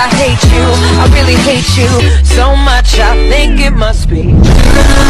I hate you, I really hate you so much, I think it must be